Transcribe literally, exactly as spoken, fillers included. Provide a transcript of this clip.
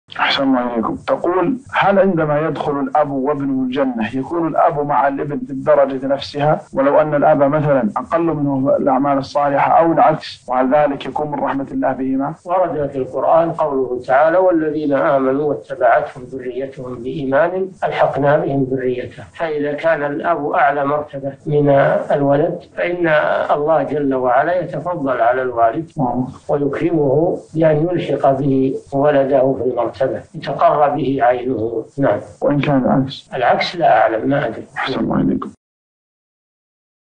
أحسن الله إليكم. تقول: هل عندما يدخل الأب وابنه الجنة يكون الأب مع الابن في الدرجة نفسها ولو أن الأب مثلا أقل منه الأعمال الصالحة، أو العكس، وهل ذلك يكون من رحمة الله بهما؟ ورد في القرآن قوله تعالى: والذين آمنوا واتبعتهم ذريتهم بإيمان ألحقنا بهم ذريتهم. فإذا كان الأب أعلى مرتبة من الولد فإن الله جل وعلا يتفضل على الوالد ويكرمه بأن يلحق به ولده في المرتبة يتقرب به عينه. نعم. وإن كان العكس؟ العكس لا أعلم، ما أدري. أحسن الله إليكم.